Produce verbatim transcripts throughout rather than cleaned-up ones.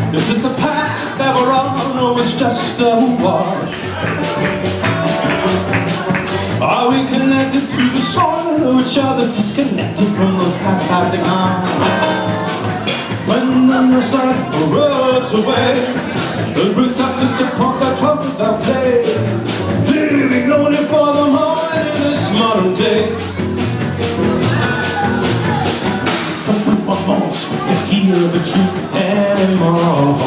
Is this a path that we're on, or it's just a wash? Are we connected to the soil, or each other disconnected from those paths passing on? When the sun rolls away, the roots have to support that trunk without play, living only for the moment in this modern day. But we won't to hear the truth anymore.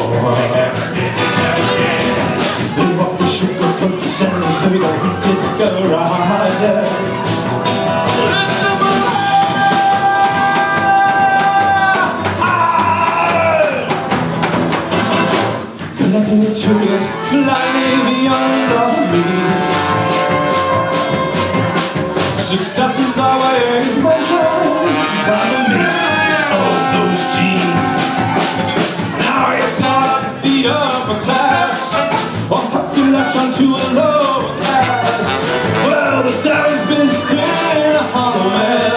They walk the sugar coat to send us so we don't take a ride. Connecting the trees, lying beyond all me. Success is our way, measured by me. All those genes. Now you're part of the upper class, or population to a lower class. Well, the devil's been in a hollow man.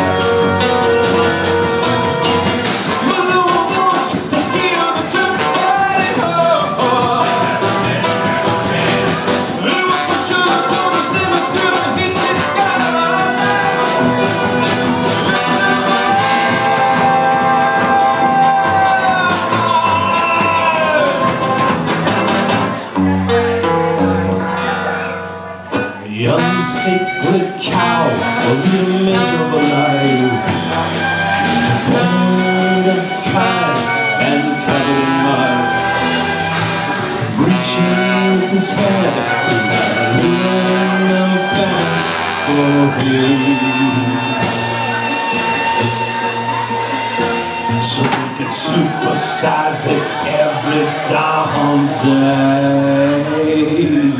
The unsacred cow will be a miserable life, devoid of kind and covered in mud, reaching with his head in the fence for him, so we can supersize it every darn day.